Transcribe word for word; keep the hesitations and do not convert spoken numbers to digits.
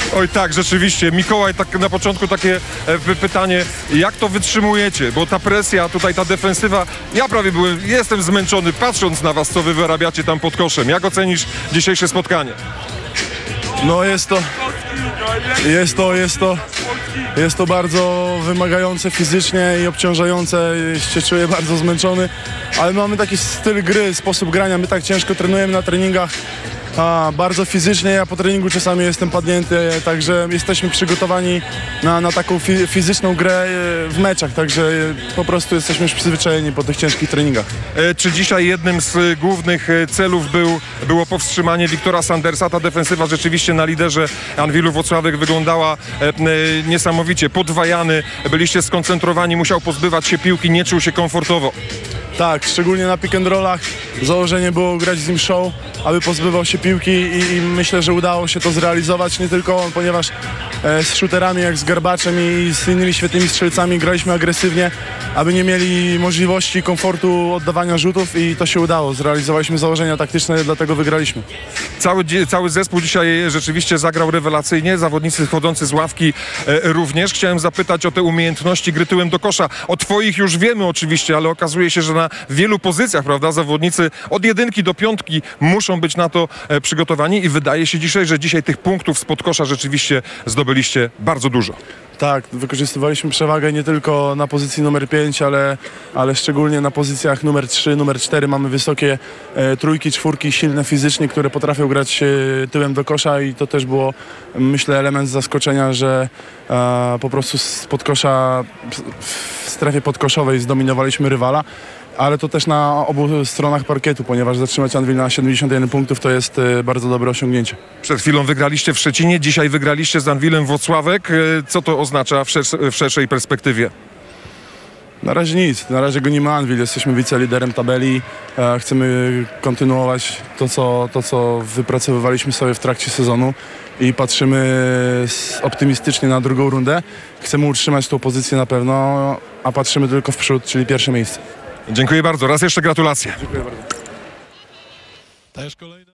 Oj tak, rzeczywiście. Mikołaj, tak na początku takie e, pytanie, jak to wytrzymujecie? Bo ta presja, tutaj ta defensywa, ja prawie byłem, jestem zmęczony patrząc na was, co wy wyrabiacie tam pod koszem. Jak ocenisz dzisiejsze spotkanie? No jest to, jest to, jest to, jest to bardzo wymagające fizycznie i obciążające. Się czuję bardzo zmęczony, ale mamy taki styl gry, sposób grania. My tak ciężko trenujemy na treningach, a bardzo fizycznie. Ja po treningu czasami jestem padnięty, także jesteśmy przygotowani na, na taką fi fizyczną grę w meczach, także po prostu jesteśmy już przyzwyczajeni po tych ciężkich treningach. E, czy dzisiaj jednym z głównych celów był, było powstrzymanie Wiktora Sandersa? Ta defensywa rzeczywiście na liderze Anwilu Włocławek wyglądała e, e, niesamowicie. Podwajany, byliście skoncentrowani, musiał pozbywać się piłki, nie czuł się komfortowo. Tak, szczególnie na pick and rollach założenie było grać z nim show, aby pozbywał się piłki i, i myślę, że udało się to zrealizować, nie tylko on, ponieważ e, z shooterami jak z Garbaczem i z innymi świetnymi strzelcami graliśmy agresywnie, aby nie mieli możliwości, komfortu oddawania rzutów i to się udało. Zrealizowaliśmy założenia taktyczne, dlatego wygraliśmy. Cały, cały zespół dzisiaj rzeczywiście zagrał rewelacyjnie, zawodnicy schodzący z ławki e, również. Chciałem zapytać o te umiejętności gry tyłem do kosza. O twoich już wiemy oczywiście, ale okazuje się, że na wielu pozycjach, prawda, zawodnicy od jedynki do piątki muszą być na to e, przygotowani i wydaje się dzisiaj, że dzisiaj tych punktów spod kosza rzeczywiście zdobyliście bardzo dużo. Tak, wykorzystywaliśmy przewagę nie tylko na pozycji numer pięć, ale, ale szczególnie na pozycjach numer trzy, numer cztery. Mamy wysokie e, trójki, czwórki, silne fizycznie, które potrafią grać e, tyłem do kosza i to też było, myślę, element zaskoczenia, że e, po prostu spod kosza, w strefie podkoszowej zdominowaliśmy rywala. Ale to też na obu stronach parkietu, ponieważ zatrzymać Anwil na siedemdziesiąt jeden punktów to jest e, bardzo dobre osiągnięcie. Przed chwilą wygraliście w Szczecinie, dzisiaj wygraliście z Anwilem Włocławek. E, co to oznacza w, szersz w szerszej perspektywie? Na razie nic, na razie gonimy Anwil, jesteśmy wiceliderem tabeli, e, chcemy kontynuować to co, to, co wypracowywaliśmy sobie w trakcie sezonu i patrzymy optymistycznie na drugą rundę. Chcemy utrzymać tą pozycję na pewno, a patrzymy tylko w przód, czyli pierwsze miejsce. Dziękuję bardzo. Raz jeszcze gratulacje. Dziękuję bardzo. Też kolejne...